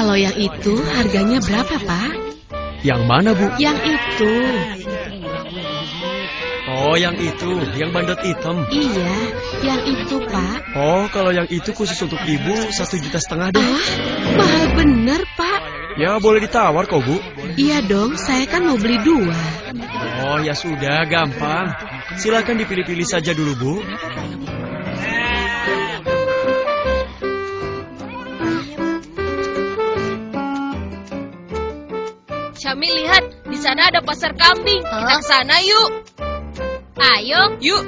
Kalau yang itu harganya berapa, Pak? Yang mana, Bu? Yang itu. Oh, yang itu, yang bandot hitam. Iya, yang itu, Pak. Oh, kalau yang itu khusus untuk ibu 1,5 juta deh. Ah, mahal bener, Pak. Ya, boleh ditawar kok, Bu. Iya dong, saya kan mau beli 2. Oh, ya sudah, gampang. Silakan dipilih-pilih saja dulu, Bu. Syamil, lihat, di sana ada pasar kambing. Kita ke sana yuk. Ayo, yuk.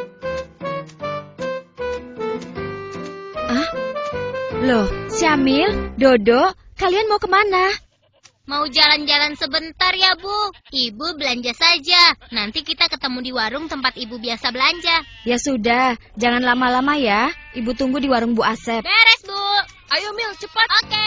Loh, Syamil, Dodo, kalian mau kemana? Mau jalan-jalan sebentar ya, Bu. Ibu belanja saja. Nanti kita ketemu di warung tempat Ibu biasa belanja. Ya sudah, jangan lama-lama ya. Ibu tunggu di warung Bu Asep. Beres, Bu. Ayo, Mil, cepat. Oke.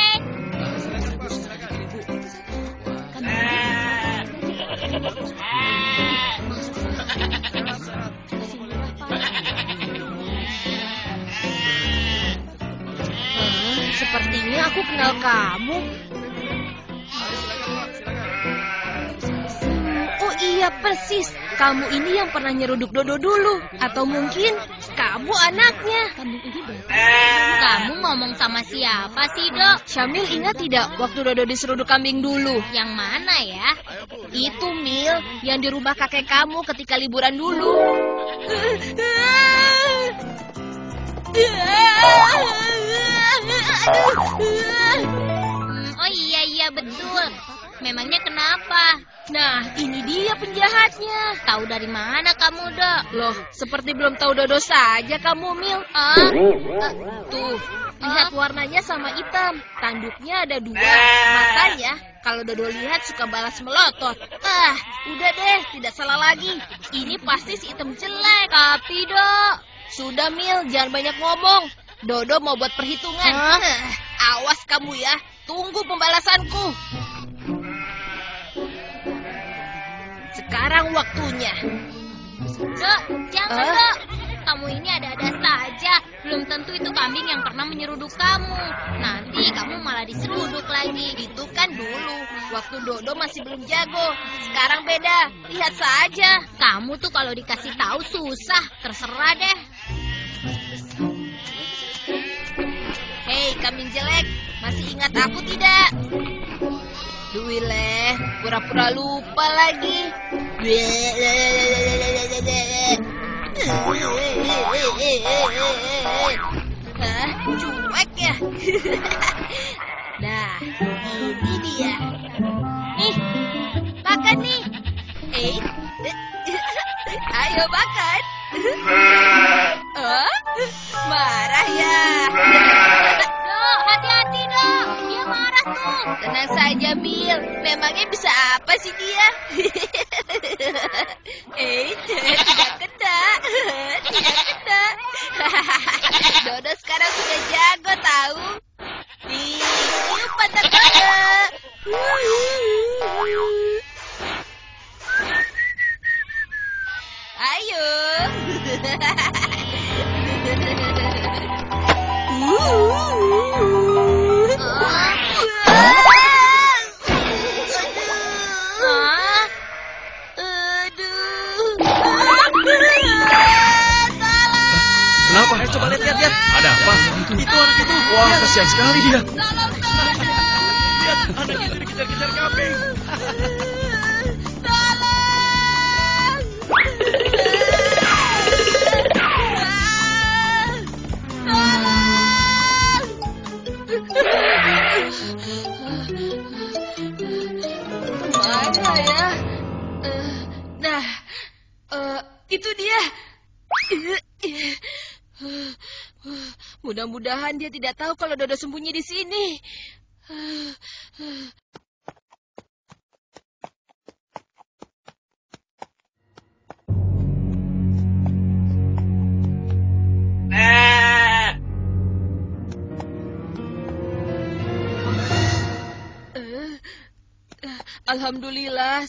Sepertinya aku kenal kamu. Oh iya, persis. Kamu ini yang pernah nyeruduk Dodo dulu. Atau mungkin kamu anaknya. Kamu ngomong sama siapa sih, Dok? Syamil, ingat tidak waktu Dodo diseruduk kambing dulu? Yang mana ya? Itu, Mil, yang di rumah kakek kamu ketika liburan dulu. Oh iya betul. Memangnya kenapa? Nah, ini dia penjahatnya. Tahu dari mana kamu, Dok? Loh, seperti belum tahu Dodo saja kamu, Mil. Tuh, lihat warnanya sama hitam. Tanduknya ada 2. Matanya, kalau Dodo lihat suka balas melotot. Udah deh, tidak salah lagi. Ini pasti si hitam jelek. Tapi, Dok. Sudah, Mil, jangan banyak ngomong. Dodo mau buat perhitungan. Awas kamu ya, tunggu pembalasanku. Sekarang waktunya. Dok, jangan, Dok. Kamu ini ada-ada saja. Belum tentu itu kambing yang pernah menyeruduk kamu. Nanti kamu malah diseruduk lagi. Itu kan dulu, waktu Dodo masih belum jago. Sekarang beda, lihat saja. Kamu tuh kalau dikasih tahu susah. Terserah deh. Hei, kambing jelek, masih ingat aku tidak? Duileh, pura-pura lupa lagi. Hah, cuek ya? Nah, ini dia. Nih, makan nih. Ayo makan. Marah ya? Dok, hati-hati, Dok. Dia marah tuh. Tenang saja, Mil. Memangnya bisa apa sih dia? Tidak kena. Tidak kena. Dodo sekarang sudah jago tahu. Yuk, pantat Dodo. Ayo. Kenapa? Coba lihat. Ada apa? Itu anak itu. Wah, kasihan sekali dia. Lihat, anaknya itu dikejar-kejar kambing. Mana ya? Nah, itu dia. Mudah-mudahan dia tidak tahu kalau Dodo sembunyi di sini. Alhamdulillah,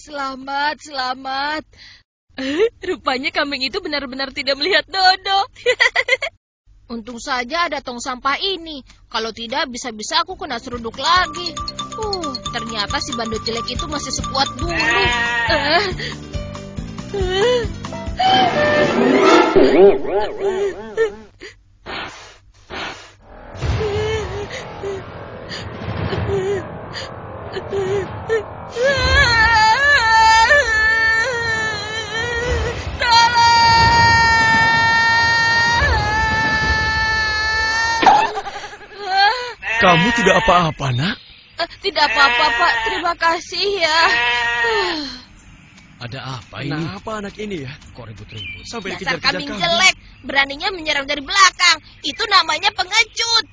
selamat. Rupanya kambing itu benar-benar tidak melihat Dodo. Untung saja ada tong sampah ini. Kalau tidak, bisa-bisa aku kena seruduk lagi. Ternyata si bandot jelek itu masih sekuat dulu. Kamu tidak apa-apa, Nak? Tidak apa-apa, Pak. Terima kasih ya. Ada apa ini? Kenapa anak ini ya? Kok ribut-ribut? Sampai Dasar dikejar-kejar kambing kamu. jelek. Beraninya menyerang dari belakang. Itu namanya pengecut.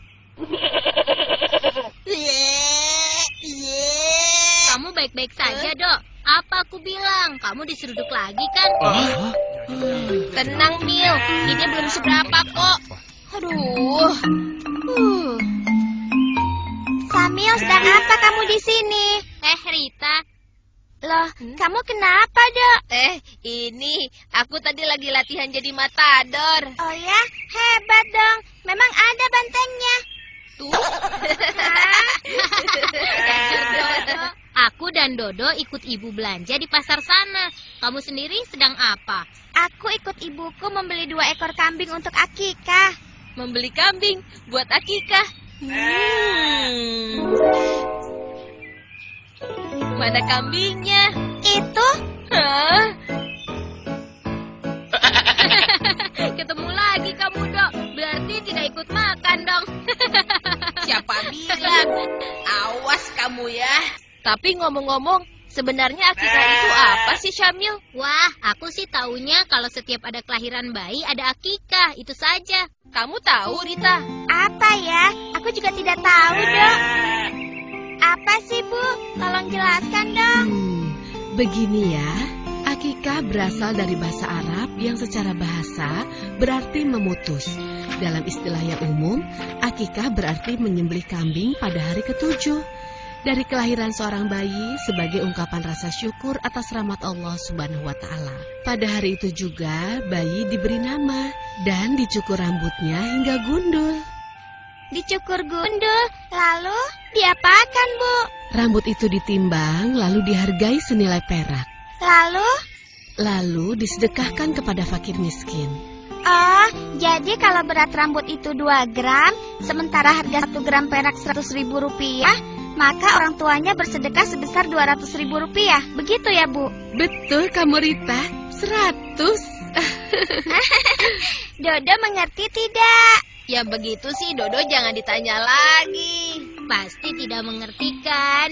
Kamu baik-baik saja, Dok. Apa aku bilang? Kamu diseruduk lagi kan? Tenang, Mil. Ini belum seberapa kok. Aduh. Samil, sedang apa kamu di sini? Rita. Loh, kamu kenapa, Dok? Ini aku tadi lagi latihan jadi matador. Oh ya, hebat dong. Memang ada bantengnya. Tuh. Aku dan Dodo ikut ibu belanja di pasar sana. Kamu sendiri sedang apa? Aku ikut ibuku membeli 2 ekor kambing untuk akikah. Membeli kambing buat akikah. Mana kambingnya? Itu? Hah? Ketemu lagi kamu, Dok. Berarti tidak ikut makan dong. Siapa bilang? Awas kamu ya. Tapi ngomong-ngomong, sebenarnya akikah itu apa sih, Syamil? Wah, aku sih taunya kalau setiap ada kelahiran bayi ada akikah, itu saja. Kamu tahu, Rita? Apa ya? Aku juga tidak tahu, Dok. Apa sih, Bu? Tolong jelaskan dong. Begini ya, akikah berasal dari bahasa Arab yang secara bahasa berarti memutus. Dalam istilah yang umum, akikah berarti menyembelih kambing pada hari ke-7. Dari kelahiran seorang bayi sebagai ungkapan rasa syukur atas rahmat Allah Subhanahu wa Ta'ala. Pada hari itu juga bayi diberi nama dan dicukur rambutnya hingga gundul. Dicukur gundul, lalu diapakan, Bu? Rambut itu ditimbang lalu dihargai senilai perak. Lalu disedekahkan kepada fakir miskin. Oh, jadi kalau berat rambut itu 2 gram, sementara harga 1 gram perak 100.000 rupiah, maka orang tuanya bersedekah sebesar 200.000 rupiah. Begitu ya, Bu? Betul kamu, Rita. 100. Dodo mengerti tidak? Ya begitu sih, Dodo jangan ditanya lagi. Pasti tidak mengerti kan?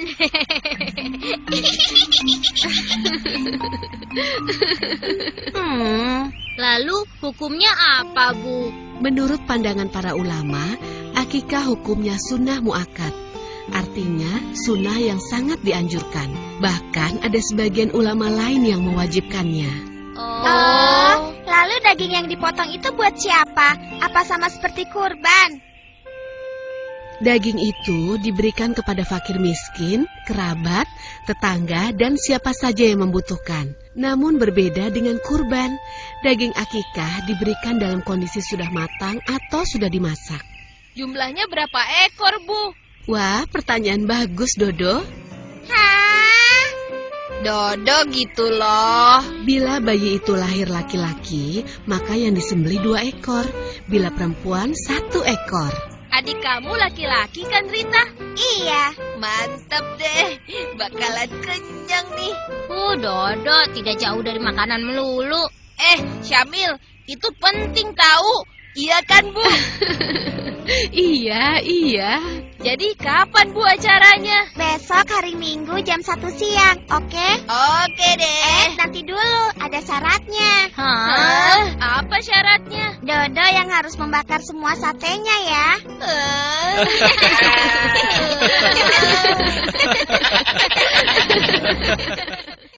Lalu hukumnya apa, Bu? Menurut pandangan para ulama, akikah hukumnya sunnah muakkad. Artinya sunnah yang sangat dianjurkan. Bahkan ada sebagian ulama lain yang mewajibkannya. Oh, lalu daging yang dipotong itu buat siapa? Apa sama seperti kurban? Daging itu diberikan kepada fakir miskin, kerabat, tetangga, dan siapa saja yang membutuhkan. Namun berbeda dengan kurban, daging akikah diberikan dalam kondisi sudah matang atau sudah dimasak. Jumlahnya berapa ekor, Bu? Wah, pertanyaan bagus, Dodo. Hah? Dodo gitu loh. Bila bayi itu lahir laki-laki, maka yang disembelih 2 ekor. Bila perempuan, 1 ekor. Adik kamu laki-laki kan, Rita? Iya. Mantap deh. Bakalan kenyang nih. Dodo tidak jauh dari makanan melulu. Syamil, itu penting tahu. Iya kan, Bu? Iya. Jadi kapan, Bu, acaranya? Besok hari Minggu jam 1 siang, oke? Oke deh. Nanti dulu, ada syaratnya. Hah? Apa syaratnya? Dodo yang harus membakar semua satenya ya.